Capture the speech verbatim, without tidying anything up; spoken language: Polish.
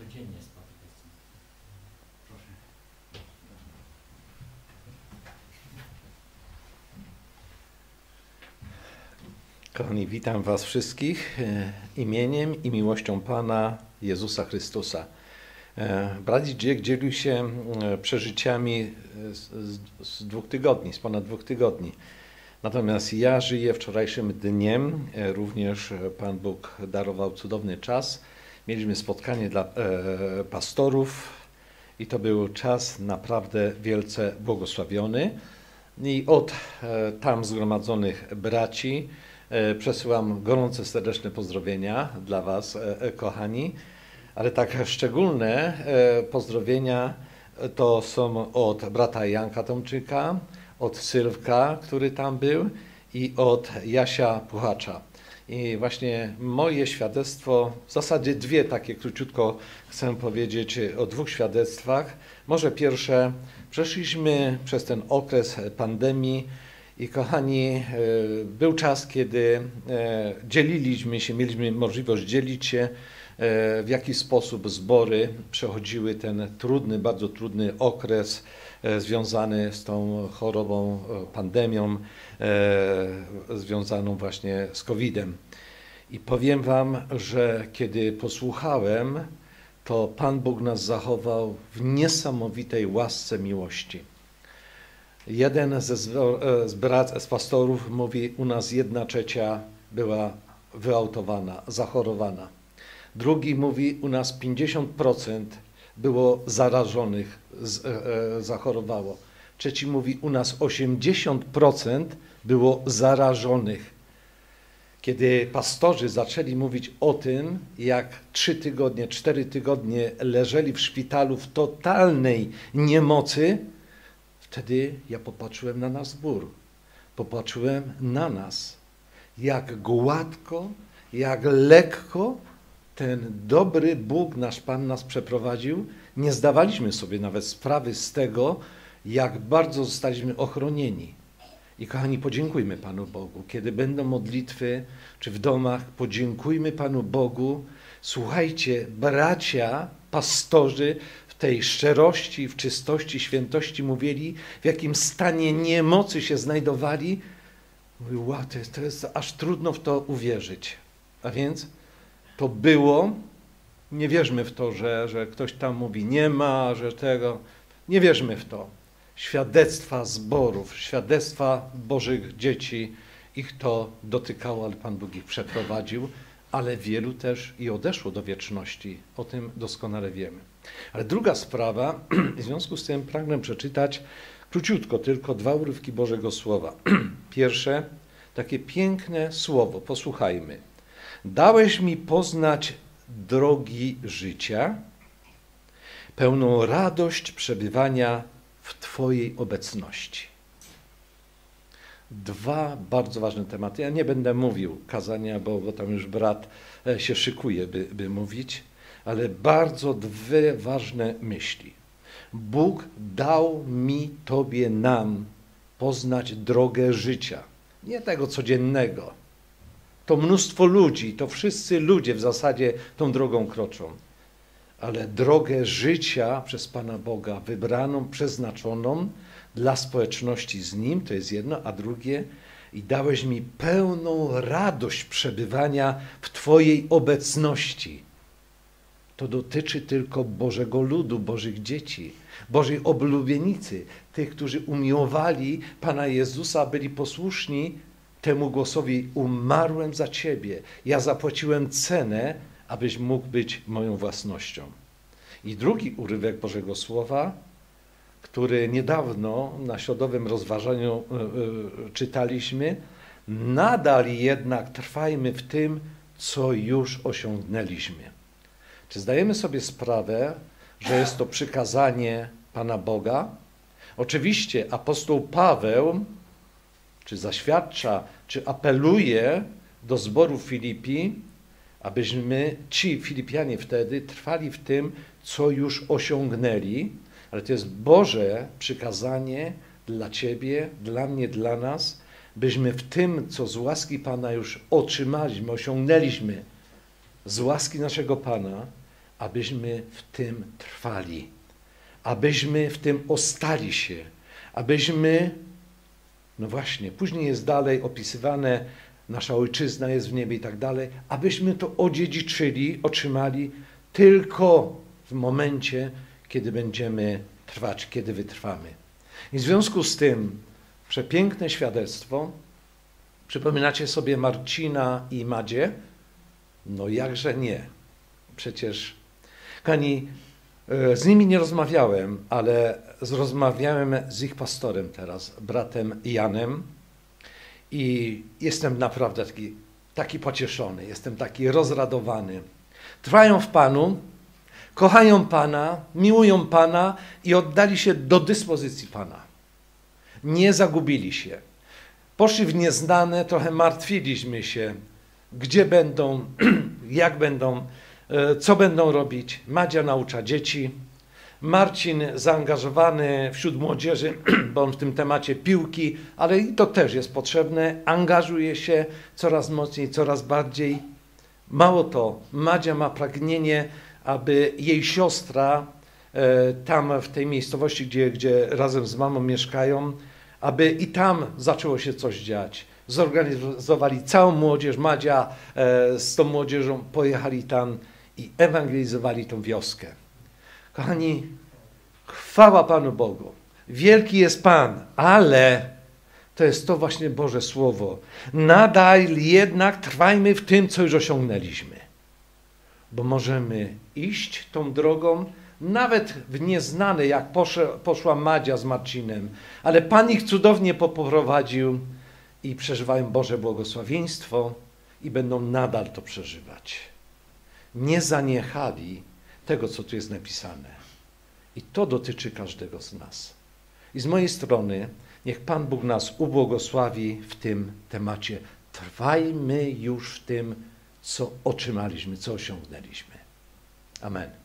codziennie spotykać z tym. Proszę. Kochani, witam Was wszystkich imieniem i miłością Pana Jezusa Chrystusa. Brat Zdzisiek dzielił się przeżyciami z, z, z dwóch tygodni, z ponad dwóch tygodni. Natomiast ja żyję wczorajszym dniem, również Pan Bóg darował cudowny czas. Mieliśmy spotkanie dla e, pastorów i to był czas naprawdę wielce błogosławiony. I od e, tam zgromadzonych braci e, przesyłam gorące, serdeczne pozdrowienia dla Was, e, kochani. Ale tak szczególne e, pozdrowienia to są od brata Janka Tomczyka, od Sylwka, który tam był, i od Jasia Puchacza. I właśnie moje świadectwo, w zasadzie dwie takie króciutko chcę powiedzieć o dwóch świadectwach. Może pierwsze, przeszliśmy przez ten okres pandemii i kochani, był czas, kiedy dzieliliśmy się, mieliśmy możliwość dzielić się, w jaki sposób zbory przechodziły ten trudny, bardzo trudny okres związany z tą chorobą, pandemią, związaną właśnie z kowidem. I powiem Wam, że kiedy posłuchałem, to Pan Bóg nas zachował w niesamowitej łasce miłości. Jeden ze z brat, z pastorów mówi, u nas jedna trzecia była wyautowana, zachorowana. Drugi mówi, u nas pięćdziesiąt procent było zarażonych, z, e, zachorowało. Trzeci mówi, u nas osiemdziesiąt procent było zarażonych. Kiedy pastorzy zaczęli mówić o tym, jak trzy tygodnie, cztery tygodnie leżeli w szpitalu w totalnej niemocy, wtedy ja popatrzyłem na nasz zbór. Popatrzyłem na nas, jak gładko, jak lekko ten dobry Bóg, nasz Pan, nas przeprowadził. Nie zdawaliśmy sobie nawet sprawy z tego, jak bardzo zostaliśmy ochronieni. I kochani, podziękujmy Panu Bogu. Kiedy będą modlitwy, czy w domach, podziękujmy Panu Bogu. Słuchajcie, bracia, pastorzy w tej szczerości, w czystości, świętości mówili, w jakim stanie niemocy się znajdowali. Mówił, wow, to jest, to jest aż trudno w to uwierzyć. A więc to było, nie wierzmy w to, że, że ktoś tam mówi nie ma, że tego, nie wierzmy w to. Świadectwa zborów, świadectwa Bożych dzieci, ich to dotykało, ale Pan Bóg ich przeprowadził, ale wielu też i odeszło do wieczności. O tym doskonale wiemy. Ale druga sprawa, w związku z tym pragnę przeczytać króciutko tylko dwa urywki Bożego Słowa. Pierwsze, takie piękne słowo, posłuchajmy. Dałeś mi poznać drogi życia, pełną radość przebywania w Twojej obecności. Dwa bardzo ważne tematy. Ja nie będę mówił kazania, bo, bo tam już brat się szykuje, by, by mówić, ale bardzo dwie ważne myśli. Bóg dał mi, Tobie, nam poznać drogę życia. Nie tego codziennego. To mnóstwo ludzi, to wszyscy ludzie w zasadzie tą drogą kroczą. Ale drogę życia przez Pana Boga wybraną, przeznaczoną dla społeczności z Nim, to jest jedno, a drugie, i dałeś mi pełną radość przebywania w Twojej obecności. To dotyczy tylko Bożego ludu, Bożych dzieci, Bożej oblubienicy, tych, którzy umiłowali Pana Jezusa, byli posłuszni temu głosowi, umarłem za Ciebie, ja zapłaciłem cenę, abyś mógł być moją własnością. I drugi urywek Bożego Słowa, który niedawno na środowym rozważaniu yy, yy, czytaliśmy, nadal jednak trwajmy w tym, co już osiągnęliśmy. Czy zdajemy sobie sprawę, że jest to przykazanie Pana Boga? Oczywiście apostoł Paweł czy zaświadcza, czy apeluje do zboru Filipi, abyśmy ci Filipianie wtedy trwali w tym, co już osiągnęli, ale to jest Boże przykazanie dla Ciebie, dla mnie, dla nas, byśmy w tym, co z łaski Pana już otrzymaliśmy, osiągnęliśmy, z łaski naszego Pana, abyśmy w tym trwali, abyśmy w tym ostali się, abyśmy, no właśnie, później jest dalej opisywane, nasza ojczyzna jest w niebie i tak dalej, abyśmy to odziedziczyli, otrzymali tylko w momencie, kiedy będziemy trwać, kiedy wytrwamy. I w związku z tym przepiękne świadectwo. Przypominacie sobie Marcina i Madzie? No jakże nie. Przecież, kochani, z nimi nie rozmawiałem, ale rozmawiałem z ich pastorem teraz, bratem Janem, i jestem naprawdę taki, taki pocieszony, jestem taki rozradowany. Trwają w Panu, kochają Pana, miłują Pana i oddali się do dyspozycji Pana. Nie zagubili się. Poszli w nieznane, trochę martwiliśmy się, gdzie będą, jak będą, co będą robić. Madzia naucza dzieci, Marcin zaangażowany wśród młodzieży, bo on w tym temacie piłki, ale i to też jest potrzebne, angażuje się coraz mocniej, coraz bardziej. Mało to, Madzia ma pragnienie, aby jej siostra tam w tej miejscowości, gdzie, gdzie razem z mamą mieszkają, aby i tam zaczęło się coś dziać. Zorganizowali całą młodzież, Madzia e, z tą młodzieżą pojechali tam i ewangelizowali tą wioskę. Kochani, chwała Panu Bogu. Wielki jest Pan, ale to jest to właśnie Boże Słowo. Nadal jednak trwajmy w tym, co już osiągnęliśmy. Bo możemy iść tą drogą, nawet w nieznane, jak poszła Madzia z Marcinem, ale Pan ich cudownie poprowadził i przeżywają Boże błogosławieństwo i będą nadal to przeżywać. Nie zaniechali tego, co tu jest napisane. I to dotyczy każdego z nas. I z mojej strony niech Pan Bóg nas ubłogosławi w tym temacie. Trwajmy już w tym, co otrzymaliśmy, co osiągnęliśmy. Amen.